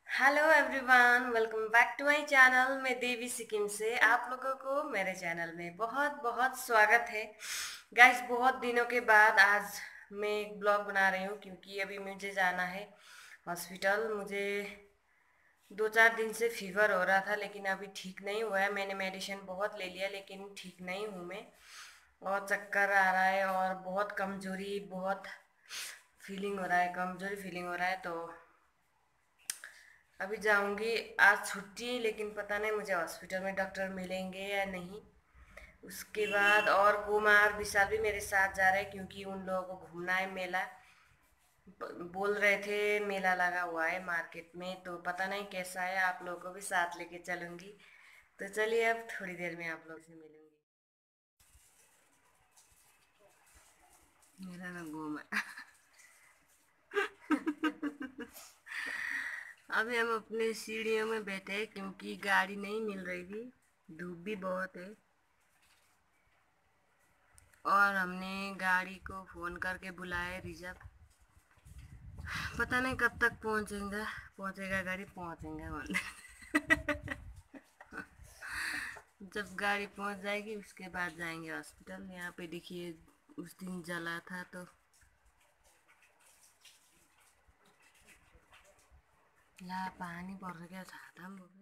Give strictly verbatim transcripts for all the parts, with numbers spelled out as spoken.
Hello everyone, welcome back to my channel. मैं देवी सिक्किम से आप लोगों को मेरे चैनल में बहुत बहुत स्वागत है। गाइस, बहुत दिनों के बाद आज मैं एक ब्लॉग बना रही हूँ क्योंकि अभी मुझे जाना है हॉस्पिटल। मुझे दो चार दिन से फीवर हो रहा था लेकिन अभी ठीक नहीं हुआ है। मैंने मेडिसिन बहुत ले लिया लेकिन ठीक नहीं हूँ मैं। और चक्कर आ रहा है और बहुत कमज़ोरी, बहुत फीलिंग हो रहा है, कमज़ोरी फीलिंग हो रहा है। तो अभी जाऊंगी। आज छुट्टी, लेकिन पता नहीं मुझे हॉस्पिटल में डॉक्टर मिलेंगे या नहीं। उसके बाद और कुमार विशाल भी मेरे साथ जा रहे हैं क्योंकि उन लोगों को घूमना है। मेला बोल रहे थे, मेला लगा हुआ है मार्केट में, तो पता नहीं कैसा है। आप लोगों को भी साथ लेके चलूंगी। तो चलिए, अब थोड़ी देर में आप लोग से मिलूंगी। मेरा ना घूमा। अभी हम अपने सीढ़ियों में बैठे हैं क्योंकि गाड़ी नहीं मिल रही थी। धूप भी बहुत है और हमने गाड़ी को फ़ोन करके बुलाया रिजर्व। पता नहीं कब तक पहुंचेगा पहुंचेगा गाड़ी, पहुंचेगा मंदिर। जब गाड़ी पहुंच जाएगी उसके बाद जाएंगे हॉस्पिटल। यहाँ पे देखिए, उस दिन जला था तो ला पानी पर्छ क्या, छाता पनि बोक्दैन।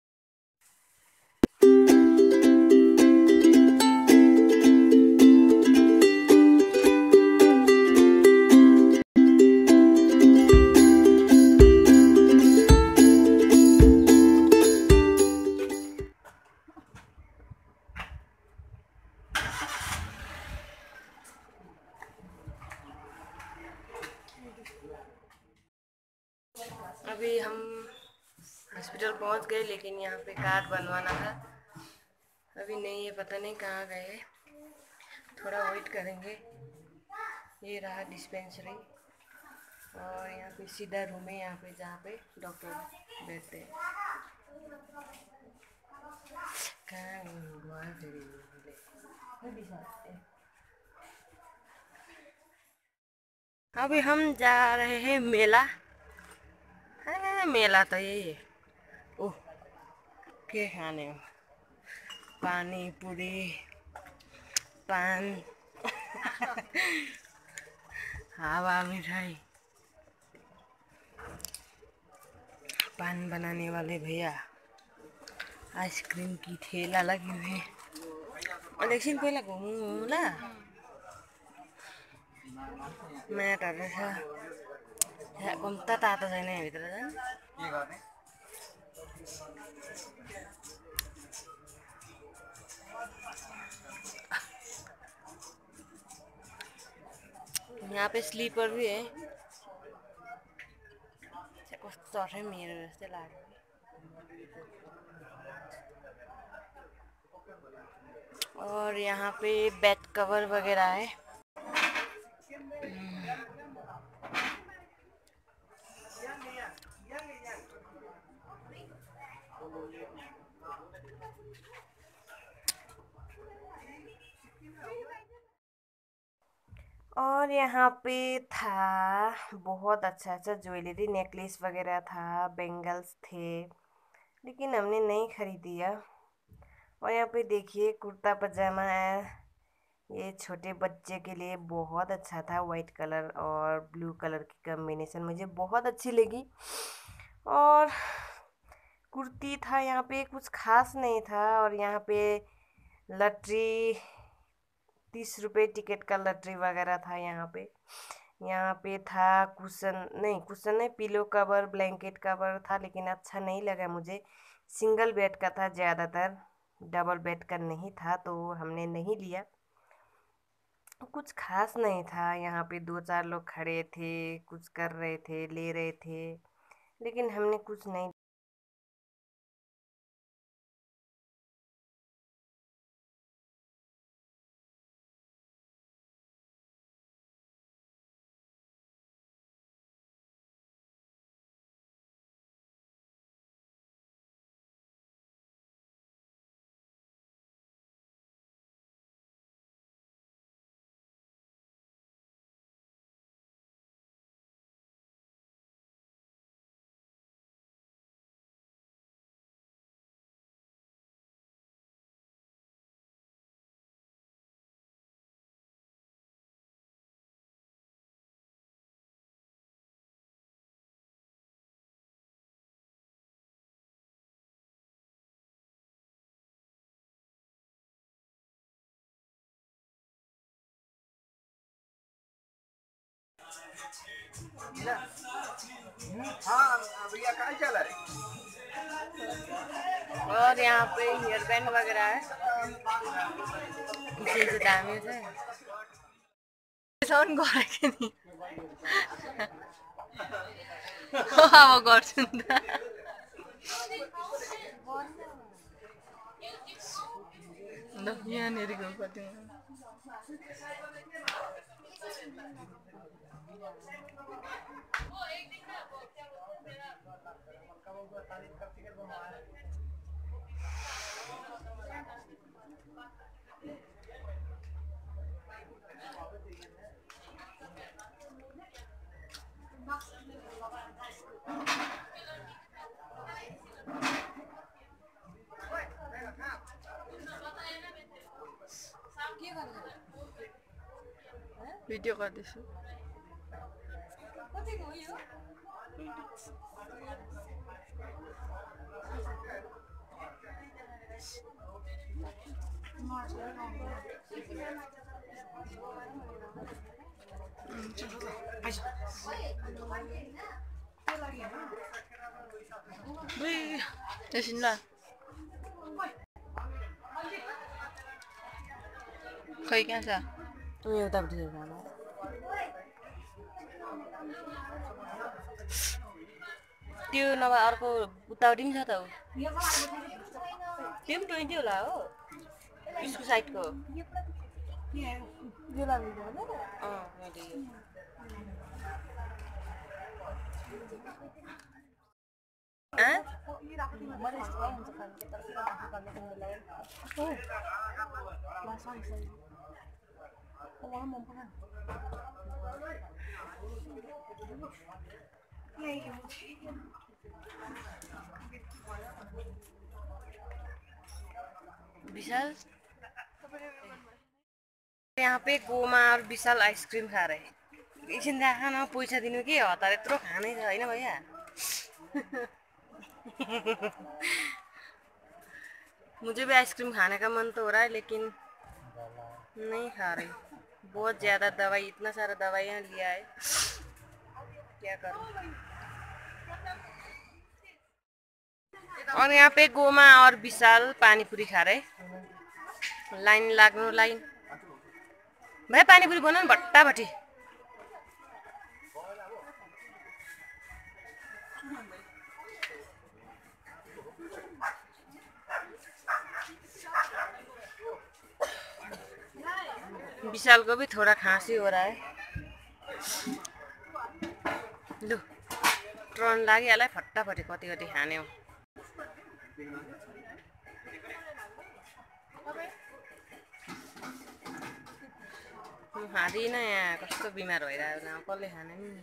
अभी हम हॉस्पिटल पहुंच गए लेकिन यहाँ पे कार्ड बनवाना था। अभी नहीं है, पता नहीं कहाँ गए हैं। थोड़ा वेट करेंगे। ये रहा डिस्पेंसरी और यहाँ पे सीधा रूम है, यहाँ पे जहाँ पे डॉक्टर बैठते हैं। कहाँ गयो फेरि उसले? अभी हम जा रहे हैं मेला। है मेला तो यही है। ओह, के खाने हो? पानी पूरी, पान, हवा मिठाई। पान बनाने वाले भैया, आइसक्रीम की ठेला लगी हुई है। और एकछिन पहिला घुमौँ ल। म्याटहरू छ। कम्ता तातो छैन यहाँभित्र झन्। के गर्ने? यहाँ पे स्लीपर भी है। कस्तो चढ्यो, मेरो जस्तै लाग्यो। और यहाँ पे बेड कवर वगैरह है। और यहाँ पे था बहुत अच्छा अच्छा ज्वेलरी, नेकलेस वगैरह था, बेंगल्स थे, लेकिन हमने नहीं खरीदिया। और यहाँ पे देखिए कुर्ता पजामा है। ये छोटे बच्चे के लिए बहुत अच्छा था। वाइट कलर और ब्लू कलर की कॉम्बिनेशन मुझे बहुत अच्छी लगी। और कुर्ती था, यहाँ पे कुछ खास नहीं था। और यहाँ पे लटरी, तीस रुपये टिकट का लटरी वगैरह था यहाँ पे। यहाँ पे था कुशन, नहीं कुशन नहीं, पिलो कवर, ब्लैंकेट कवर था, लेकिन अच्छा नहीं लगा मुझे। सिंगल बेड का था ज़्यादातर, डबल बेड का नहीं था, तो हमने नहीं लिया। कुछ खास नहीं था। यहाँ पे दो चार लोग खड़े थे, कुछ कर रहे थे, ले रहे थे, लेकिन हमने कुछ नहीं और यहाँ पे हेयर बैंड वगैरह है, इसी से डैमेज है। साउन्ड गरे कि नि अब गर्छु नि त। ल यहाँनिर गएको त्यो भिडियो गर्दैछु। एकछिन ल खै कहाँ छ उयो उतापट्टि जानु त्यो नभए अर्को उतापट्टि पनि छ त त्यो पनि ट्वेन्टी होला हो यसको साइडको विशाल यहाँ पे गोमा और विशाल आइसक्रीम खा रहे हैं। एकछिन देखा न पैसा दिनु के हतार यत्रो खानै छ हैन भैया। मुझे भी आइसक्रीम खाने का मन तो हो रहा है लेकिन नहीं खा रही। बहुत ज़्यादा दवाई, इतना सारा दवाइयाँ लिया है, क्या करूँ। और यहाँ पे गोमा और विशाल पानी पूरी खा रहे। लाइन लाग्नु लाइन भाई पानी पूरी बनाउनु भट्टा भट्टी। विशाल को भी थोड़ा खांसी हो रहा है। लु ट्रन लागिहाल्यो फटाफटी कति कति खाने हो। खाँदिन यहाँ कस्तो बिमार भइरहेको कसले खाने नि।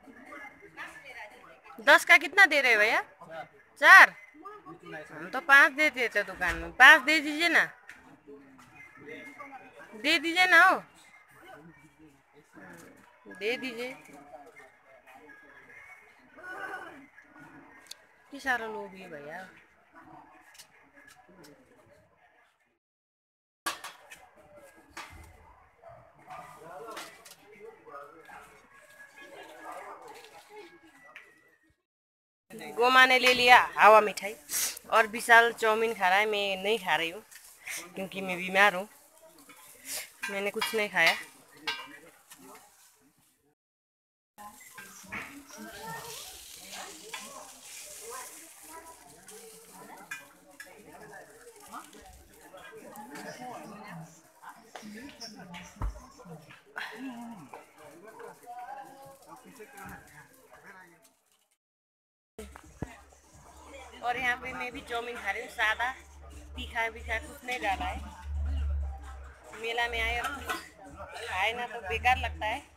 दस का कितना दे रहे भैया? चार? हम तो पाँच देते थे दुकान में। पाँच दे दीजिए ना, दे दीजिए ना हो, दे दीजिए। कि सारा लोग ये भैया। गोमा ने ले लिया हवा मिठाई और विशाल चाउमीन खा रहा है। मैं नहीं खा रही हूँ क्योंकि मैं बीमार हूँ, मैंने कुछ नहीं खाया। और यहाँ पे मैं भी चाउमीन खा रही हूँ, सादा तीखा बीखा कुछ नहीं डाला है। मेला में आए और खाए ना तो बेकार लगता है।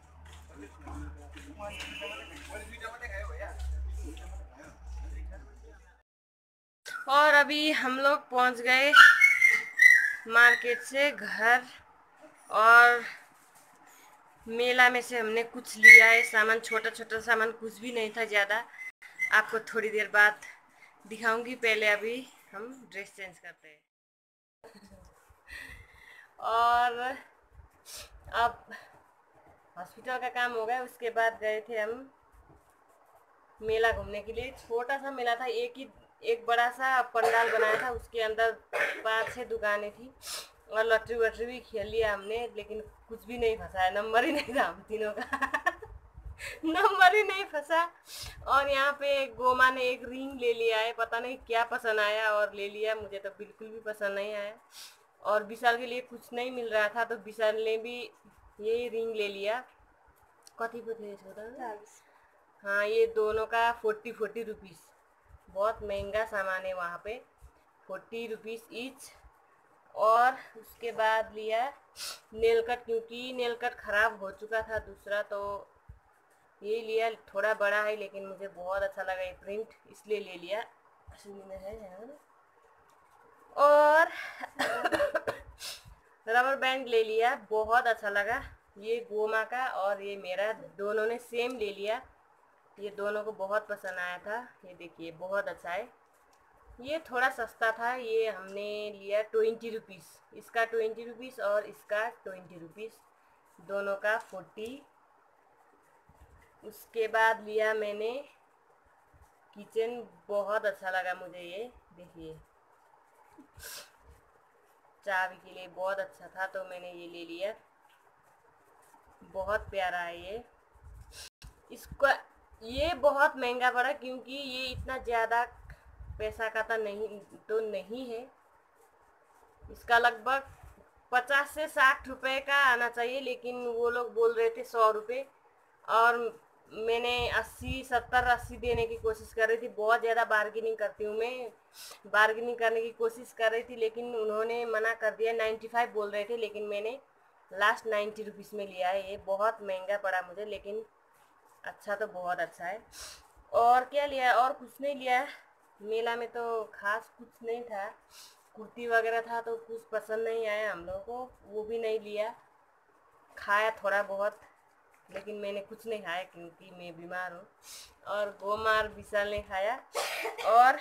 और अभी हम लोग पहुँच गए मार्केट से घर, और मेला में से हमने कुछ लिया है सामान, छोटा छोटा सामान, कुछ भी नहीं था ज़्यादा। आपको थोड़ी देर बाद दिखाऊंगी। पहले अभी हम ड्रेस चेंज करते हैं। और अब हॉस्पिटल का काम हो गया। उसके बाद गए थे हम मेला घूमने के लिए। छोटा सा मेला था, एक ही एक बड़ा सा पंडाल बनाया था, उसके अंदर पांच छह दुकानें थी और लॉटरी वटरी भी खेल लिया हमने, लेकिन कुछ भी नहीं फंसा है, नंबर ही नहीं था हम तीनों का नंबर ही नहीं फंसा। और यहाँ पे गोमा ने एक रिंग ले लिया है, पता नहीं क्या पसंद आया और ले लिया, मुझे तो बिल्कुल भी पसंद नहीं आया। और विशाल के लिए कुछ नहीं मिल रहा था तो विशाल ने भी ये रिंग ले लिया। कथी पे थे छोटा? हाँ, ये दोनों का फोर्टी फोर्टी रुपीज़, बहुत महंगा सामान है वहाँ पे, फोर्टी रुपीज़ ईच। और उसके बाद लिया नेल कट, क्योंकि नेल कट ख़राब हो चुका था दूसरा, तो ये लिया। थोड़ा बड़ा है लेकिन मुझे बहुत अच्छा लगा ये प्रिंट, इसलिए ले लिया। है और रबर बैंड ले लिया, बहुत अच्छा लगा। ये गोमा का और ये मेरा, दोनों ने सेम ले लिया। ये दोनों को बहुत पसंद आया था। ये देखिए बहुत अच्छा है। ये थोड़ा सस्ता था, ये हमने लिया ट्वेंटी रुपीज़, इसका ट्वेंटी रुपीज़ और इसका ट्वेंटी रुपीज़, दोनों का फोर्टी। उसके बाद लिया मैंने किचन, बहुत अच्छा लगा मुझे ये, देखिए चाबी के लिए बहुत अच्छा था तो मैंने ये ले लिया। बहुत प्यारा है ये। इसका ये बहुत महंगा पड़ा क्योंकि ये इतना ज़्यादा पैसा का तो नहीं तो नहीं है। इसका लगभग पचास से साठ रुपए का आना चाहिए, लेकिन वो लोग बोल रहे थे सौ रुपये, और मैंने अस्सी सत्तर अस्सी देने की कोशिश कर रही थी। बहुत ज़्यादा बार्गेनिंग करती हूँ मैं, बार्गेनिंग करने की कोशिश कर रही थी लेकिन उन्होंने मना कर दिया। नाइन्टी फाइव बोल रहे थे लेकिन मैंने लास्ट नाइन्टी रुपीज़ में लिया है। ये बहुत महंगा पड़ा मुझे, लेकिन अच्छा तो बहुत अच्छा है। और क्या लिया? और कुछ नहीं लिया, मेला में तो खास कुछ नहीं था। कुर्ती वगैरह था तो कुछ पसंद नहीं आया हम लोगों को, वो भी नहीं लिया। खाया थोड़ा बहुत, लेकिन मैंने कुछ नहीं खाया क्योंकि मैं बीमार हूँ। और गोमार विशाल ने खाया। और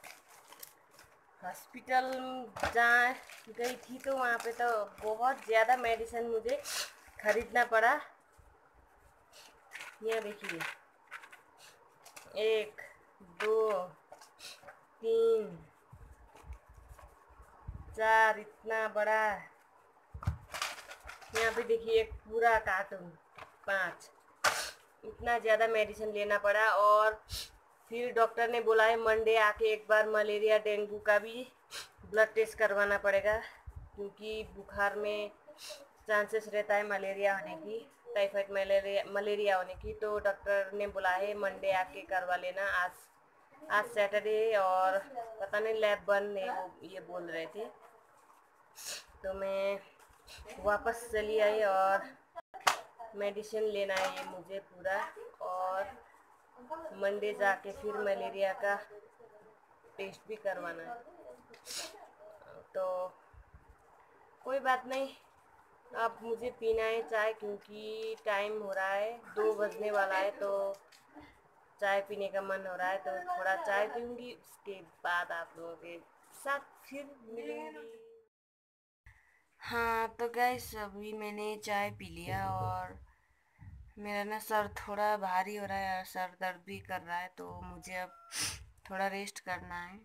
हॉस्पिटल जहाँ गई थी तो वहाँ पे तो बहुत ज़्यादा मेडिसिन मुझे खरीदना पड़ा। यहाँ देखिए, एक दो तीन चार, इतना बड़ा। यहाँ पे देखिए एक पूरा कार्टून, पाँच। इतना ज़्यादा मेडिसिन लेना पड़ा। और फिर डॉक्टर ने बोला है मंडे आके एक बार मलेरिया डेंगू का भी ब्लड टेस्ट करवाना पड़ेगा, क्योंकि बुखार में चांसेस रहता है मलेरिया होने की, टाइफाइड मलेरिया मलेरिया होने की। तो डॉक्टर ने बोला है मंडे आके करवा लेना। आज आज सैटरडे और पता नहीं लैब बंद है, वो ये बोल रहे थे। तो मैं वापस चली आई और मेडिसिन लेना है ये मुझे पूरा, और मंडे जाके फिर मलेरिया का टेस्ट भी करवाना है। तो कोई बात नहीं, अब मुझे पीना है चाय, क्योंकि टाइम हो रहा है, दो बजने वाला है, तो चाय पीने का मन हो रहा है। तो थोड़ा चाय पीऊँगी, उसके बाद आप लोगों के साथ फिर मिलूँगी। हाँ तो गैस, अभी मैंने चाय पी लिया और मेरा ना सर थोड़ा भारी हो रहा है और सर दर्द भी कर रहा है, तो मुझे अब थोड़ा रेस्ट करना है।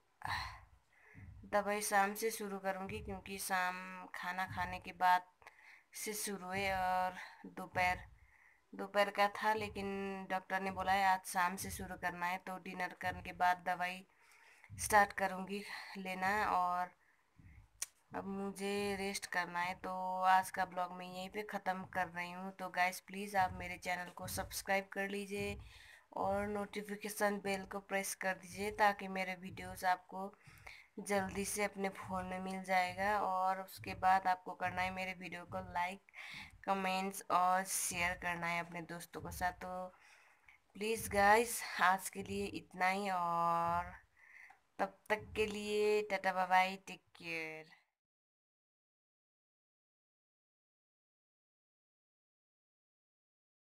दवाई शाम से शुरू करूँगी, क्योंकि शाम खाना खाने के बाद से शुरू है। और दोपहर दोपहर का था, लेकिन डॉक्टर ने बोला है आज शाम से शुरू करना है, तो डिनर करने के बाद दवाई स्टार्ट करूँगी लेना। और अब मुझे रेस्ट करना है, तो आज का ब्लॉग मैं यहीं पे ख़त्म कर रही हूँ। तो गाइस प्लीज़ आप मेरे चैनल को सब्सक्राइब कर लीजिए और नोटिफिकेशन बेल को प्रेस कर दीजिए, ताकि मेरे वीडियोस आपको जल्दी से अपने फ़ोन में मिल जाएगा। और उसके बाद आपको करना है मेरे वीडियो को लाइक, कमेंट्स और शेयर करना है अपने दोस्तों के साथ। तो प्लीज़ गाइस, आज के लिए इतना ही, और तब तक के लिए tata bye bye, take care.